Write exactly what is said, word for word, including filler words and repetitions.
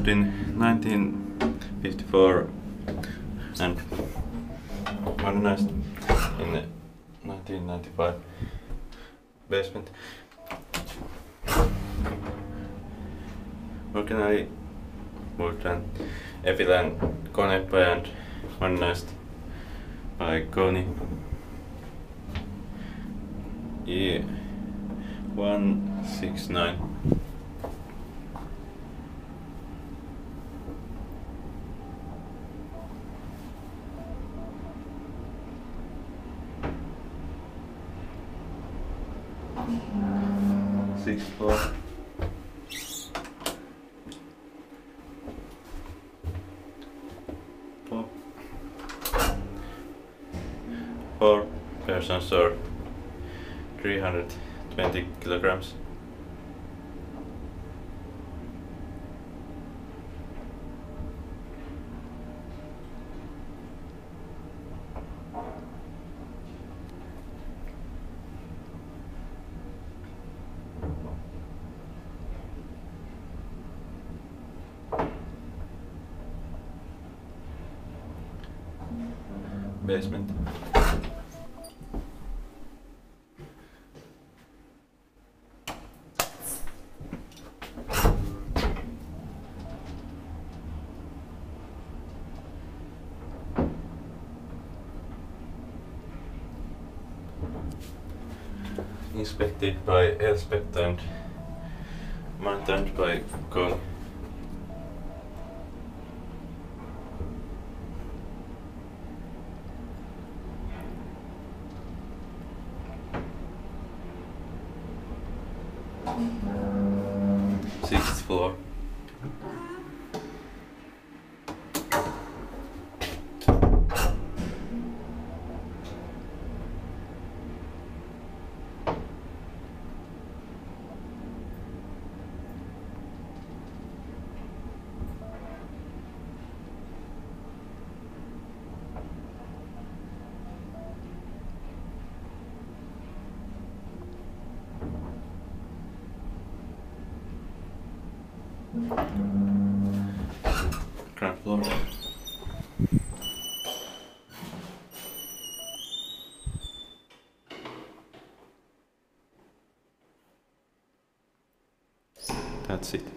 found in nineteen fifty-four and modernized in nineteen ninety-five. Basement. Originally wood and Efilan Konepa and modernized by Koni. E one six nine. Sixth floor. Four. Four persons or three hundred twenty kilograms. Basement. Inspected by Elspeth and maintained by Koni. Sixth floor. Ground floor. That's it.